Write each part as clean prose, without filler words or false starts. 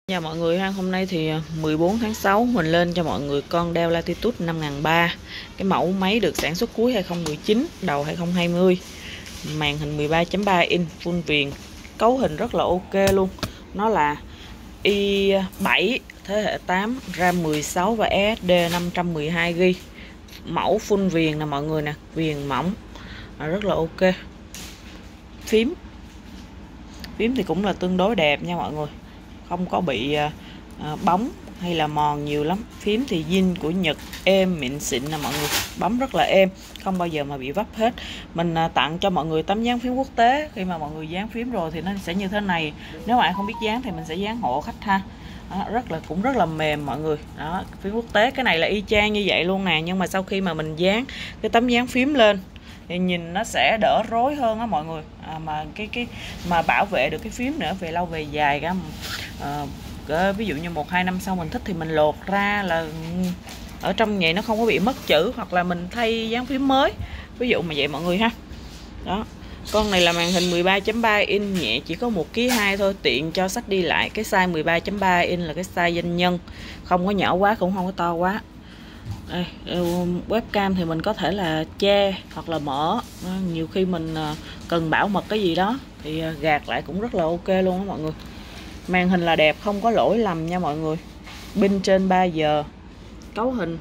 Chào mọi người ha, hôm nay thì 14 tháng 6 mình lên cho mọi người con Dell Latitude 5300. Cái mẫu máy được sản xuất cuối 2019, đầu 2020. Màn hình 13.3 inch full viền, cấu hình rất là ok luôn. Nó là i7 thế hệ 8, RAM 16 và SSD 512GB. Mẫu full viền nè mọi người nè, viền mỏng, rất là ok. Phím thì cũng là tương đối đẹp nha mọi người, không có bị bóng hay là mòn nhiều lắm. Phím thì zin của Nhật, êm mịn xịn nè mọi người, bấm rất là êm, không bao giờ mà bị vấp hết. Mình tặng cho mọi người tấm dán phím quốc tế. Khi mà mọi người dán phím rồi thì nó sẽ như thế này. Nếu mà ai không biết dán thì mình sẽ dán hộ khách ha. Đó, cũng rất là mềm mọi người. Đó, phím quốc tế cái này là y chang như vậy luôn nè, nhưng mà sau khi mà mình dán cái tấm dán phím lên thì nhìn nó sẽ đỡ rối hơn á mọi người. Mà mà bảo vệ được cái phím nữa về lâu về dài ví dụ như 1-2 năm sau mình thích thì mình lột ra là ở trong vậy nó không có bị mất chữ, hoặc là mình thay dán phím mới, ví dụ mà vậy mọi người ha. Đó, con này là màn hình 13.3 inch, nhẹ chỉ có 1,2 kg thôi, tiện cho sách đi lại. Cái size 13.3 inch là cái size doanh nhân, không có nhỏ quá cũng không có to quá. Đây, webcam thì mình có thể là che hoặc là mở. Nhiều khi mình cần bảo mật cái gì đó thì gạt lại cũng rất là ok luôn đó mọi người. Màn hình là đẹp, không có lỗi lầm nha mọi người. Pin trên 3 giờ. Cấu hình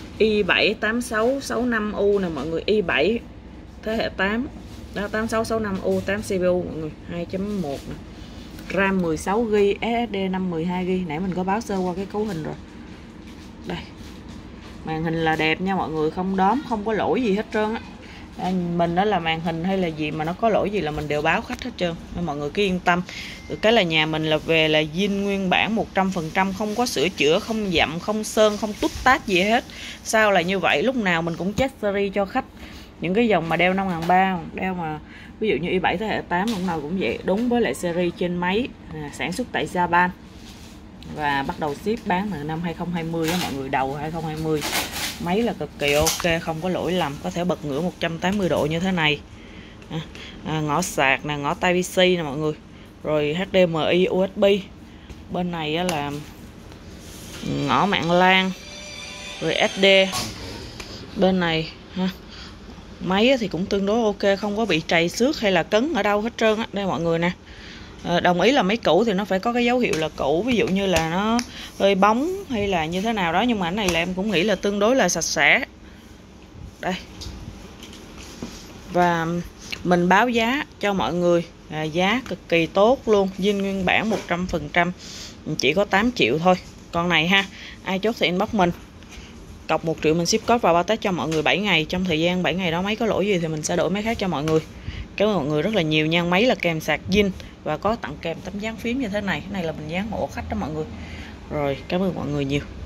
i7-8665U nè mọi người, i7 thế hệ 8 đó, 8665U, 8 CPU mọi người, 2.1 nè. RAM 16GB, SSD 512GB. Nãy mình có báo sơ qua cái cấu hình rồi. Đây, màn hình là đẹp nha mọi người, không đóm, không có lỗi gì hết trơn á. Mình đó là màn hình hay là gì mà nó có lỗi gì là mình đều báo khách hết trơn, nên mọi người cứ yên tâm. Được cái là nhà mình là về là zin nguyên bản 100%, không có sửa chữa, không dặm, không sơn, không tút tát gì hết. Sao là như vậy? Lúc nào mình cũng check series cho khách. Những cái dòng mà Dell 5300, Dell mà ví dụ như i7 thế hệ 8 lúc nào cũng vậy, đúng với lại series trên máy, sản xuất tại Japan và bắt đầu ship bán từ năm 2020 đó mọi người, đầu 2020. Máy là cực kỳ ok, không có lỗi lầm, có thể bật ngửa 180 độ như thế này. Ngõ sạc nè, ngõ Type-C nè mọi người, rồi HDMI, USB. Bên này là ngõ mạng LAN, rồi SD. Bên này máy thì cũng tương đối ok, không có bị trầy xước hay là cấn ở đâu hết trơn á. Đây mọi người nè. Đồng ý là máy cũ thì nó phải có cái dấu hiệu là cũ, ví dụ như là nó hơi bóng hay là như thế nào đó, nhưng mà cái này là em cũng nghĩ là tương đối là sạch sẽ. Đây, và mình báo giá cho mọi người, giá cực kỳ tốt luôn, zin nguyên bản 100%, chỉ có 8 triệu thôi con này ha. Ai chốt thì inbox mình, cọc 1 triệu mình ship code và bao Tết cho mọi người 7 ngày. Trong thời gian 7 ngày đó máy có lỗi gì thì mình sẽ đổi máy khác cho mọi người. Cảm ơn mọi người rất là nhiều nha. Máy là kèm sạc zin và có tặng kèm tấm dán phím như thế này. Cái này là mình dán hộ khách đó mọi người. Rồi, cảm ơn mọi người nhiều.